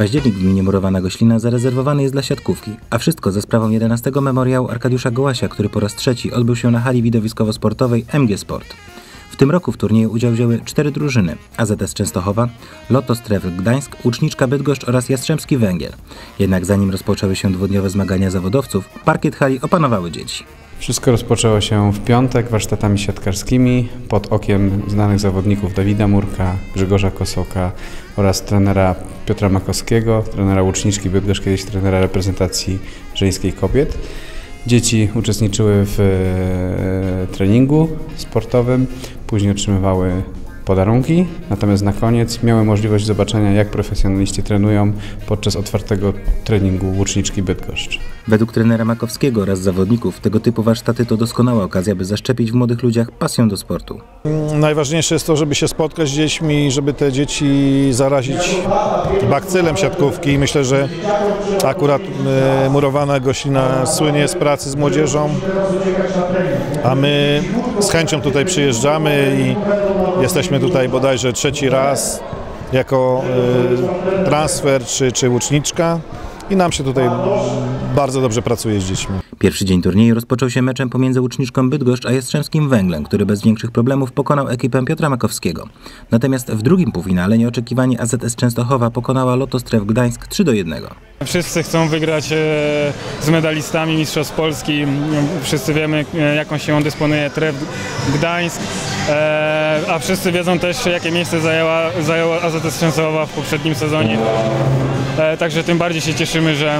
Październik w gminie Murowana Goślina zarezerwowany jest dla siatkówki, a wszystko za sprawą 11. memoriału Arkadiusza Gołasia, który po raz trzeci odbył się na hali widowiskowo-sportowej MG Sport. W tym roku w turnieju udział wzięły 4 drużyny: AZS Częstochowa, Lotto Stref Gdańsk, Łuczniczka Bydgoszcz oraz Jastrzębski Węgiel. Jednak zanim rozpoczęły się dwudniowe zmagania zawodowców, parkiet hali opanowały dzieci. Wszystko rozpoczęło się w piątek warsztatami siatkarskimi pod okiem znanych zawodników Dawida Murka, Grzegorza Kosoka oraz trenera Piotra Makowskiego, trenera Łuczniczki Bydgoszcz, kiedyś trenera reprezentacji żeńskiej kobiet. Dzieci uczestniczyły w treningu sportowym, później otrzymywały podarunki, natomiast na koniec miały możliwość zobaczenia, jak profesjonaliści trenują podczas otwartego treningu Łuczniczki Bydgoszcz. Według trenera Makowskiego oraz zawodników tego typu warsztaty to doskonała okazja, by zaszczepić w młodych ludziach pasję do sportu. Najważniejsze jest to, żeby się spotkać z dziećmi, żeby te dzieci zarazić bakcylem siatkówki. Myślę, że akurat Murowana Goślina słynie z pracy z młodzieżą, a my z chęcią tutaj przyjeżdżamy i jesteśmy tutaj bodajże 3. raz jako transfer czy łuczniczka i nam się tutaj bardzo dobrze pracuje z dziećmi. Pierwszy dzień turnieju rozpoczął się meczem pomiędzy Łuczniczką Bydgoszcz a Jastrzębskim Węglem, który bez większych problemów pokonał ekipę Piotra Makowskiego. Natomiast w drugim półfinale nieoczekiwanie AZS Częstochowa pokonała Lotto Stref Gdańsk 3-1. Wszyscy chcą wygrać z medalistami Mistrzostw Polski. Wszyscy wiemy, jaką siłą dysponuje Tref Gdańsk, a wszyscy wiedzą też, jakie miejsce zajęła AZS Częstochowa w poprzednim sezonie. Także tym bardziej się cieszymy, że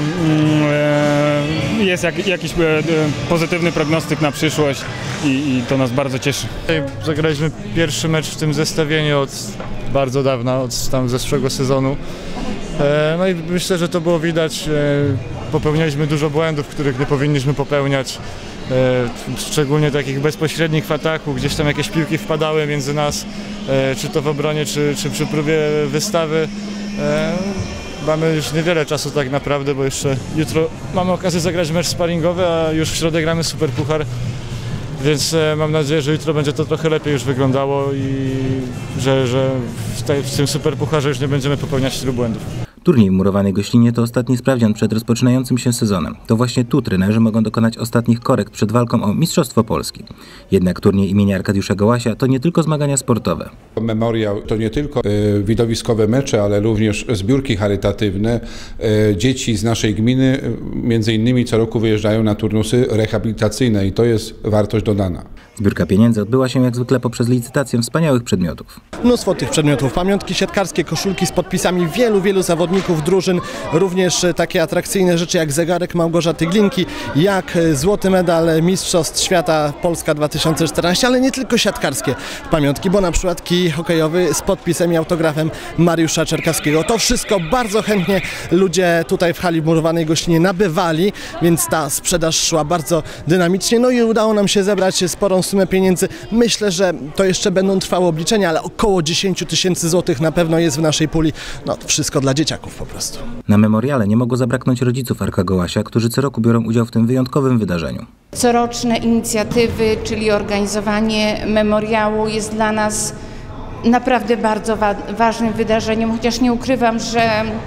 jest jakiś pozytywny prognostyk na przyszłość i to nas bardzo cieszy. Zagraliśmy pierwszy mecz w tym zestawieniu od bardzo dawna, od tam zeszłego sezonu. No i myślę, że to było widać. Popełnialiśmy dużo błędów, których nie powinniśmy popełniać. Szczególnie takich bezpośrednich w ataku, gdzieś tam jakieś piłki wpadały między nas, czy to w obronie, czy przy próbie wystawy. Mamy już niewiele czasu tak naprawdę, bo jeszcze jutro mamy okazję zagrać mecz sparingowy, a już w środę gramy Superpuchar, więc mam nadzieję, że jutro będzie to trochę lepiej już wyglądało i że w tym Superpucharze już nie będziemy popełniać tylu błędów. Turniej w Murowanej Goślinie to ostatni sprawdzian przed rozpoczynającym się sezonem. To właśnie tu trenerzy mogą dokonać ostatnich korekt przed walką o Mistrzostwo Polski. Jednak turniej imienia Arkadiusza Gołasia to nie tylko zmagania sportowe. Memoriał to nie tylko widowiskowe mecze, ale również zbiórki charytatywne. Dzieci z naszej gminy między innymi co roku wyjeżdżają na turnusy rehabilitacyjne i to jest wartość dodana. Zbiórka pieniędzy odbyła się jak zwykle poprzez licytację wspaniałych przedmiotów. Mnóstwo tych przedmiotów, pamiątki siatkarskie, koszulki z podpisami wielu zawodników drużyn, również takie atrakcyjne rzeczy jak zegarek Małgorzaty Glinki, jak złoty medal Mistrzostw Świata Polska 2014, ale nie tylko siatkarskie pamiątki, bo na przykład kij hokejowy z podpisem i autografem Mariusza Czerkawskiego. To wszystko bardzo chętnie ludzie tutaj w hali w Murowanej Goślinie nabywali, więc ta sprzedaż szła bardzo dynamicznie, no i udało nam się zebrać sporą sumę pieniędzy. Myślę, że to jeszcze będą trwały obliczenia, ale około 10 000 złotych na pewno jest w naszej puli. No to wszystko dla dzieciaków po prostu. Na memoriale nie mogło zabraknąć rodziców Arka Gołasia, którzy co roku biorą udział w tym wyjątkowym wydarzeniu. Coroczne inicjatywy, czyli organizowanie memoriału jest dla nas naprawdę bardzo ważnym wydarzeniem, chociaż nie ukrywam, że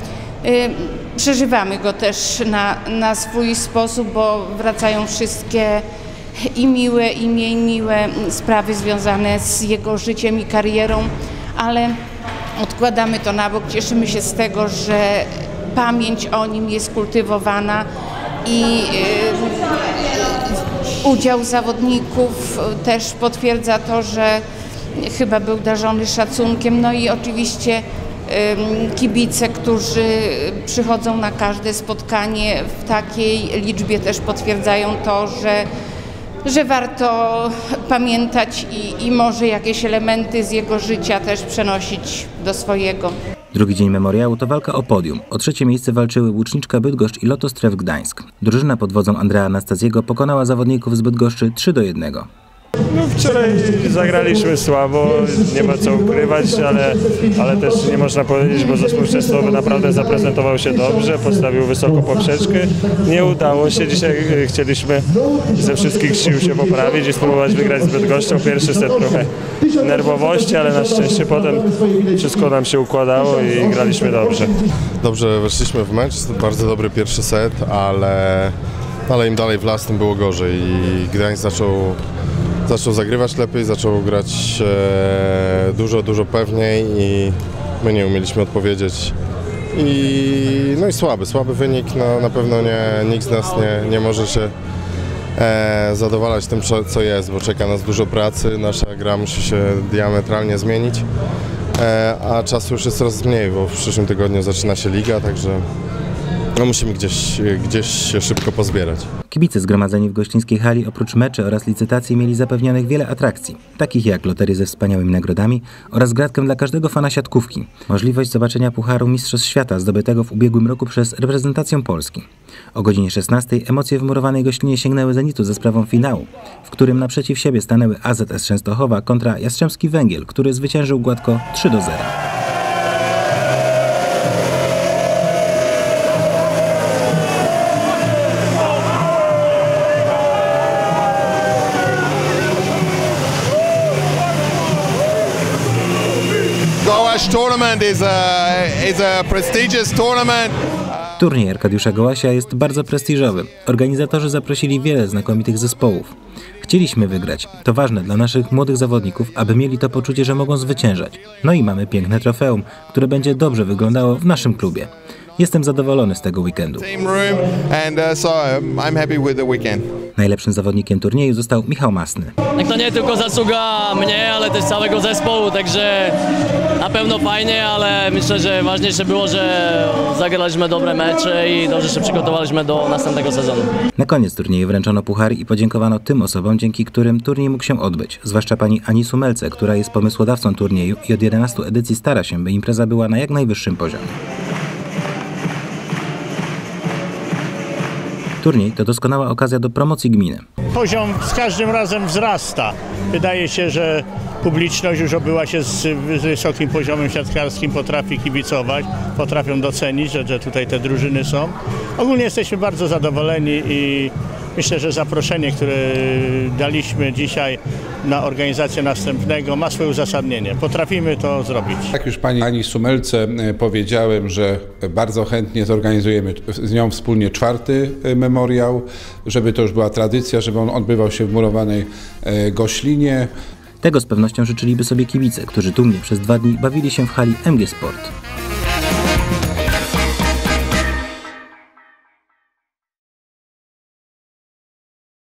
przeżywamy go też na swój sposób, bo wracają wszystkie i miłe, i mniej miłe sprawy związane z jego życiem i karierą, ale odkładamy to na bok. Cieszymy się z tego, że pamięć o nim jest kultywowana i udział zawodników też potwierdza to, że chyba był darzony szacunkiem. No i oczywiście kibice, którzy przychodzą na każde spotkanie w takiej liczbie, też potwierdzają to, że warto pamiętać i może jakieś elementy z jego życia też przenosić do swojego. Drugi dzień memoriału to walka o podium. O trzecie miejsce walczyły Łuczniczka Bydgoszcz i Lotto Stref Gdańsk. Drużyna pod wodzą Andrea Anastazjego pokonała zawodników z Bydgoszczy 3-1. No wczoraj zagraliśmy słabo, nie ma co ukrywać, ale też nie można powiedzieć, bo zespół Częstochowy naprawdę zaprezentował się dobrze, postawił wysoką poprzeczkę. Nie udało się, dzisiaj chcieliśmy ze wszystkich sił się poprawić i spróbować wygrać z Bydgoszczą. Pierwszy set trochę nerwowości, ale na szczęście potem wszystko nam się układało i graliśmy dobrze. Dobrze weszliśmy w mecz, bardzo dobry pierwszy set, ale im dalej w las, tym było gorzej i Gdańsk zaczął zagrywać lepiej, zaczął grać dużo pewniej i my nie umieliśmy odpowiedzieć. No i słaby wynik, no, na pewno nikt z nas nie może się zadowalać tym, co jest, bo czeka nas dużo pracy, nasza gra musi się diametralnie zmienić, a czasu już jest coraz mniej, bo w przyszłym tygodniu zaczyna się liga, także no musimy gdzieś się szybko pozbierać. Kibice zgromadzeni w gościńskiej hali oprócz meczy oraz licytacji mieli zapewnionych wiele atrakcji, takich jak loterie ze wspaniałymi nagrodami oraz gratkę dla każdego fana siatkówki. Możliwość zobaczenia Pucharu Mistrzostw Świata zdobytego w ubiegłym roku przez reprezentację Polski. O godzinie 16 emocje w murowanej gościnie sięgnęły zenitu ze sprawą finału, w którym naprzeciw siebie stanęły AZS Częstochowa kontra Jastrzębski Węgiel, który zwyciężył gładko 3-0. Gołaś tournament is a prestigious tournament. Turniej Arkadiusza Gołasia jest bardzo prestiżowy. Organizatorzy zaprosili wiele znakomitych zespołów. Chcieliśmy wygrać. To ważne dla naszych młodych zawodników, aby mieli to poczucie, że mogą zwyciężać. No i mamy piękne trofeum, które będzie dobrze wyglądało w naszym klubie. Jestem zadowolony z tego weekendu. Najlepszym zawodnikiem turnieju został Michał Masny. To nie tylko zasługa mnie, ale też całego zespołu, także na pewno fajnie, ale myślę, że ważniejsze było, że zagraliśmy dobre mecze i dobrze się przygotowaliśmy do następnego sezonu. Na koniec turnieju wręczono puchary i podziękowano tym osobom, dzięki którym turniej mógł się odbyć, zwłaszcza pani Ani Sumelce, która jest pomysłodawcą turnieju i od 11 edycji stara się, by impreza była na jak najwyższym poziomie. Turniej to doskonała okazja do promocji gminy. Poziom z każdym razem wzrasta. Wydaje się, że publiczność już obyła się z wysokim poziomem siatkarskim, potrafi kibicować, potrafią docenić, że tutaj te drużyny są. Ogólnie jesteśmy bardzo zadowoleni i myślę, że zaproszenie, które daliśmy dzisiaj na organizację następnego, ma swoje uzasadnienie. Potrafimy to zrobić. Jak już pani Ani Sumelce powiedziałem, że bardzo chętnie zorganizujemy z nią wspólnie 4. memoriał, żeby to już była tradycja, żeby on odbywał się w murowanej Goślinie. Tego z pewnością życzyliby sobie kibice, którzy tłumnie przez 2 dni bawili się w hali MG Sport.